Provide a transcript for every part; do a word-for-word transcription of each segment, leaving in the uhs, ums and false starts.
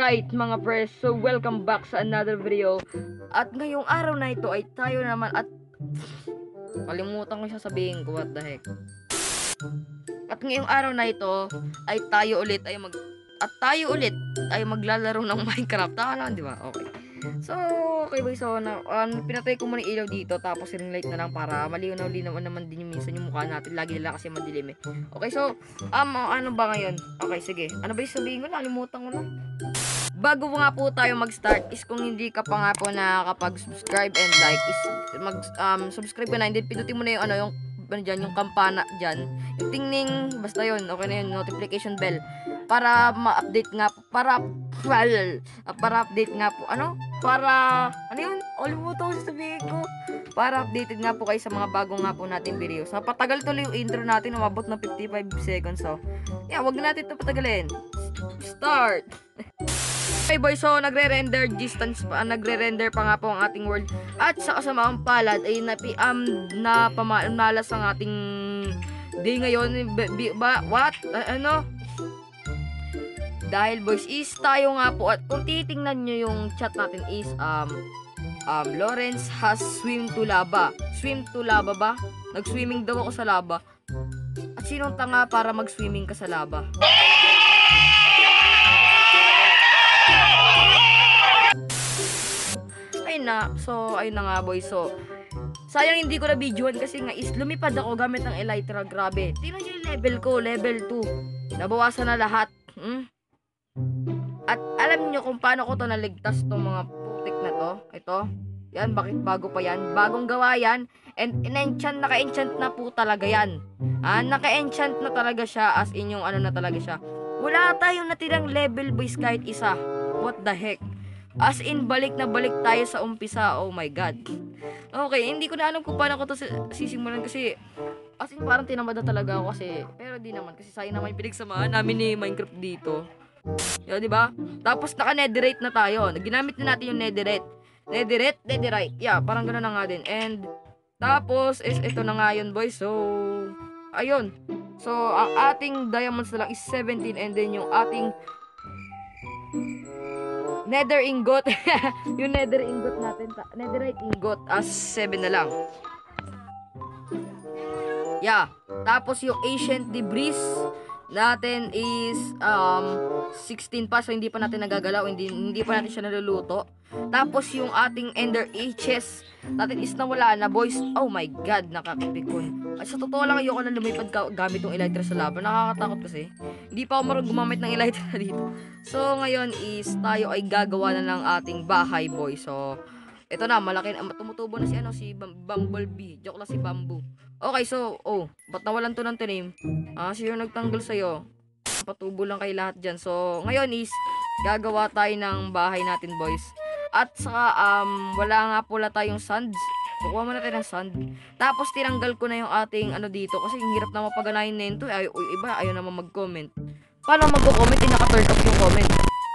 Alright mga pres, so welcome back sa another video. At ngayong araw na ito ay tayo naman at kalimutan ko siya sabihin ko, what the heck. At ngayong araw na ito ay tayo ulit ay mag at tayo ulit ay maglalaro ng Minecraft. Tama naman, di ba? Okay. So, okay boy, so na, um, pinatay ko muna ilaw dito tapos ring light na lang para malinaw-linaw naman din yung minsan yung mukha natin. Lagi nila kasi madilim eh. Okay, so um, ano ba ngayon? Okay, sige. Ano ba yung sabihin ko? Nalimutan ko na. Bago nga po tayo mag-start is kung hindi ka pa nga po nakakapag-subscribe and like is mag um, subscribe ka na and then pindutin mo na yung ano yung ano dyan, yung kampana dyan, yung tingning, basta yun, okay na yun, notification bell para ma-update nga po, para well, para update nga po, ano? Para, ano yun? Alimutan ko sasabihin ko. Para updated nga po kayo sa mga bagong nga po natin videos. Napatagal tuloy yung intro natin, umabot na fifty-five seconds, so yeah, wag na natin ito patagalin. Start! Okay boys, so nagre-render distance pa, nagre-render pa nga po ang ating world. At sa kasamaang palad ay napi um, na pamalas ang ating day ngayon. Ba, what? Uh, ano? Dahil boys is tayo nga po at kung titingnan nyo yung chat natin is um um Lawrence has swim to lava. Swim to lava ba? Nag-swimming daw ako sa lava. At sinong tanga para mag-swimming ka sa lava? Ayun na, so ayun na nga boys, so sayang hindi ko na videoan kasi nga is lumipad ako gamit ng elytra, grabe. Tingnan nyo yung level ko, level two. Nabawasan na lahat. Hmm? At alam niyo kung paano ko to naligtas tong mga putik na to. Ito. Yan, bakit bago pa yan? Bagong gawa yan. And in-enchant, naka-enchant na po talaga yan. Ah, naka-enchant na talaga siya as in yung ano na talaga siya. Wala tayong natirang level boys kahit isa. What the heck? As in, balik na balik tayo sa umpisa. Oh my god. Okay, hindi ko na alam kung paano ko to sisimulan kasi as in parang tinamad na talaga ako kasi pero di naman kasi sayang naman yung pinagsamahan namin ni Minecraft dito. Yo, di ba? Tapos naka-netherite na tayo. Ginamit na natin yung netherite. Netherite, netherite. Yeah, parang ganoon na nga din. And tapos is ito na nga yun, boys. So, ayun. So, ang ating diamonds na lang is seventeen and then yung ating nether ingot. Yung nether ingot natin, netherite ingot as seven na lang. Yeah. Tapos yung ancient debris natin is um sixteen pa, so hindi pa natin nagagalaw, hindi hindi pa natin siya naluluto. Tapos yung ating ender H's natin is nawala na boys. Oh my god, nakakapikon. Ay, sa totoo lang ayoko na lumipad ka, gamit yung elytra sa lava, nakakatakot kasi hindi pa ako marunong gumamit ng elytra dito. So ngayon is tayo ay gagawa na ng ating bahay boys. So ito na, malaki na, tumutubo na si ano, si Bumblebee. Joke lang, si Bamboo. Okay, so, oh, ba't nawalan to ng tinim? Ah, sino nagtanggal sa'yo? Patubo lang kay lahat dyan. So, ngayon is, gagawa tayo ng bahay natin, boys. At saka, um, wala nga pula tayong sand. Kukuha muna tayo ng sand. Tapos, tinanggal ko na yung ating, ano dito. Kasi, yung hirap na mapaganayin na yun to. Ay, uy, iba, ayaw naman mag-comment. Paano mag-comment? Eh, naka-turn off yung comment.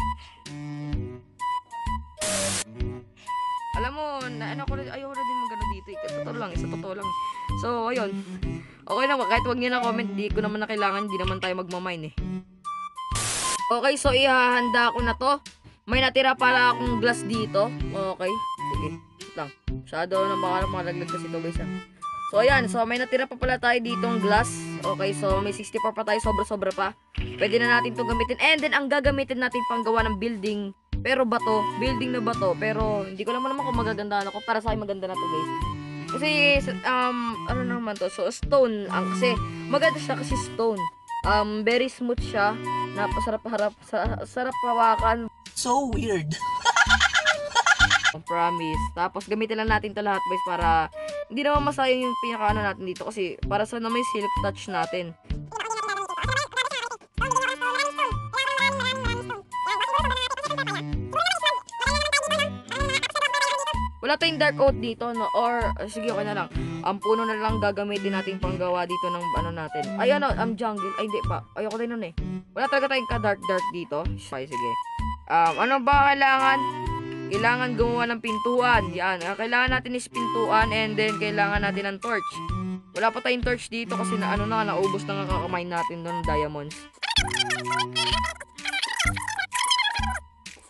Alam mo, na, ano ko na, ayaw na din magano dito. Eh. Totoo lang, isa totoo lang. So, ayun. Okay na, kahit wag niyo na comment, di ko naman na kailangan, di naman tayo magmamine eh. Okay, so ihahanda ko na to. May natira para akong glass dito. Okay, sige. Lang. Shadow na baka makalaglag kasi ito guys. So, ayan. So, may natira pa pala tayo ditong glass. Okay, so may sixty-four pa tayo, sobra-sobra pa. Pwede na natin to gamitin. And then, ang gagamitin natin pang gawa ng building. Pero bato, building na bato. Pero, hindi ko naman naman kung magaganda ako. Para sa akin maganda na to guys. Kasi, um, ano naman to? So, stone. Ang, kasi, maganda siya kasi stone. Um, very smooth siya. Napasarap harap, sa, sarap hawakan. So weird. Promise. Tapos, gamitin lang natin to lahat guys para hindi naman masayang yung pinaka-ano natin dito. Kasi, para sa na may silk touch natin. Wala tayong dark oak dito, no? Or, uh, sige, okay na lang. Ang um, puno na lang gagamitin natin panggawa dito ng ano natin. Ay, ano, ang um, jungle. Ay, hindi pa. Ayoko din nun eh. Wala talaga tayong ka-dark-dark dito. Ay, sige. Um, ano ba kailangan? Kailangan gumawa ng pintuan. Yan. Uh, kailangan natin is pintuan and then kailangan natin ng torch. Wala pa tayong torch dito kasi na ano na, naubos na nga kakamay natin doon ng diamonds.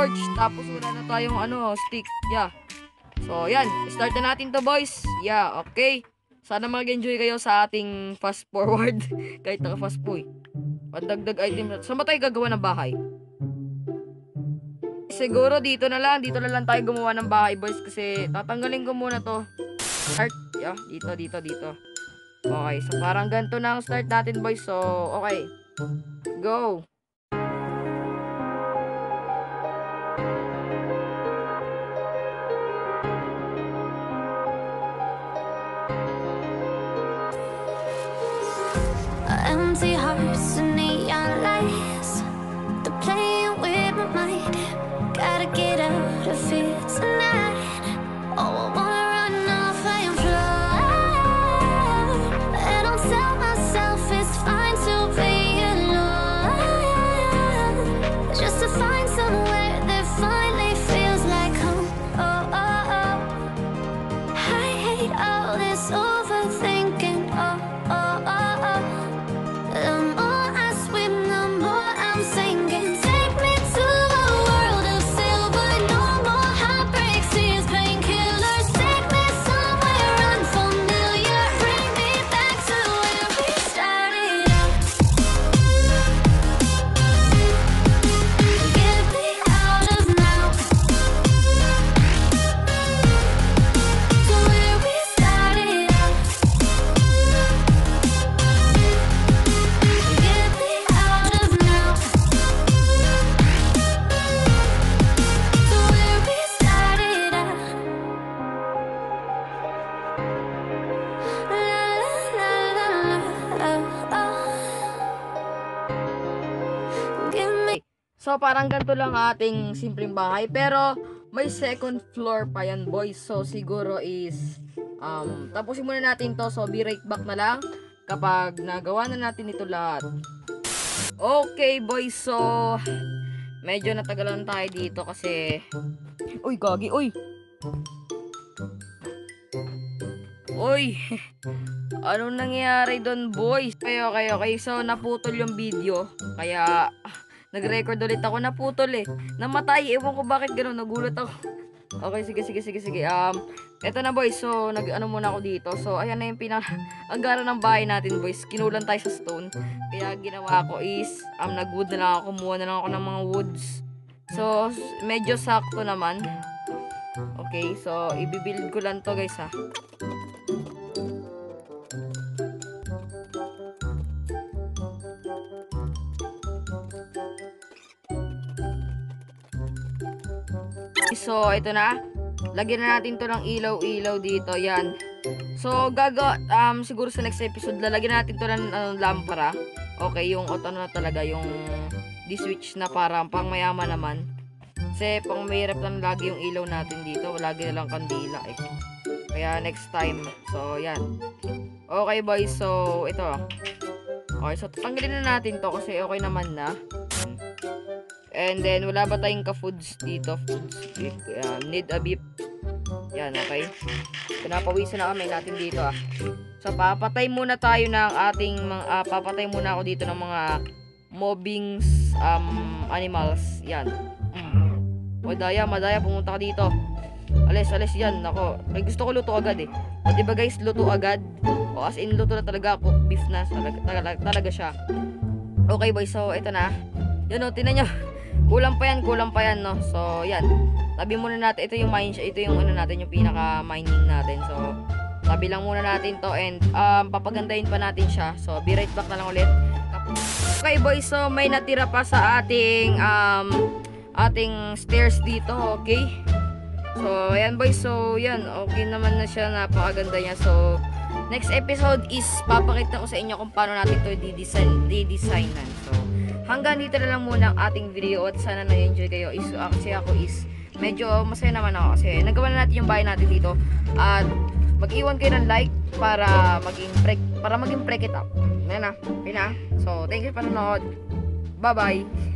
torch, tapos wala na tayong ano, stick. Yeah. So, yan. Start na natin to, boys. Yeah, okay. Sana mag-enjoy kayo sa ating fast forward. Kahit naka-fast po eh. Pandagdag item. Saan ba tayo gagawa ng bahay? Siguro dito na lang. Dito na lang tayo gumawa ng bahay, boys. Kasi tatanggalin ko muna to. Start. Yeah, dito, dito, dito. Okay, so parang ganito na ang start natin, boys. So, okay. Go. Empty hearts and neon lights, they're playing with my mind. Gotta get out of here tonight. Oh, I wanna run off and fly, and I'll tell myself it's fine to be alone, just to find somewhere that finally feels like home. Oh, oh, oh. I hate all this overthinking. Oh, oh, oh, oh. The more I swim, the more I'm sinking. Take me to a world of silver, no more heartbreak, tears, painkillers. Take me somewhere unfamiliar, bring me back to where we started out. Get me out of now, to where we started out. Get me out of now, to where we started out. La la la la la, oh. Give me. So, parang ganito lang ating simpleng bahay. Pero, may second floor pa yan, boys. So, siguro is, um, tapusin muna natin to. So, be right back na lang kapag nagawa na natin ito lahat. Okay, boys. So, medyo natagalan tayo dito kasi, uy, gagi, uy. Uy, anong nangyari doon, boys? Okay, okay, okay. So, naputol yung video. Kaya, ah, nag-record ulit ako. Naputol eh. Namatay. Ewan ko bakit gano'n. Nagulat ako. Okay, sige, sige, sige, sige. Um, eto na, boys. So, nag-ano muna ako dito. So, ayan na yung pinang ang gara ng bahay natin, boys. Kinulan tayo sa stone. Kaya, ginawa ko is, um, nag-wood na lang ako. Kumuha na lang ako ng mga woods. So, medyo sakto naman. Okay, so, ibibuild ko lang to, guys, ha. So, ito na. Lagyan na natin to ng ilaw-ilaw dito. Yan. So, gaga, um, siguro sa next episode, lalagyan natin to ng uh, lampara. Okay, yung auto na talaga, yung di-switch na parang pang mayaman naman. Kasi, pang mahirap lang lagi yung ilaw natin dito. Lagi na lang kandila, eh. Kaya, next time. So, yan. Okay, boys. So, ito. Okay, so, tatanggalin na natin to kasi okay naman na. And then, wala ba tayong ka-foods dito? Foods. Uh, need a beep. Yan, okay. Pinapawisan na kami natin dito, ah. So, papatay muna tayo ng ating mga, uh, papatay muna ako dito ng mga mobbing um, animals. Yan. Mm. Madaya, madaya, pumunta ka dito. Alis, alis yan. Nako, ay, gusto ko luto agad, eh. O, diba guys, luto agad? O, as in, luto na talaga. Cook beef na. Talaga, talaga, talaga siya. Okay, boys. So, ito na. Yan, o, tinan nyo. Kulang pa yan, kulang pa yan, no? So, yan. Tabi muna natin. Ito yung mine, ito yung ano natin, yung pinaka-mining natin. So, tabi lang muna natin to and um, papagandahin pa natin siya. So, be right back na lang ulit. Okay, boys. So, may natira pa sa ating um, ating stairs dito, okay? So, ayan, boys. So, yan. Okay naman na siya. Napakaganda niya. So, next episode is papakita ko sa inyo kung paano natin to di-design, di-designan. So, hanggang dito na lang muna ang ating video at sana na-enjoy kayo. Is, uh, kasi ako is medyo masaya naman ako kasi nagawa na natin yung bahay natin dito at mag-iwan kayo ng like para maging break para maging break it up. Ayan na. Okay na. So, thank you for panonood. Bye-bye.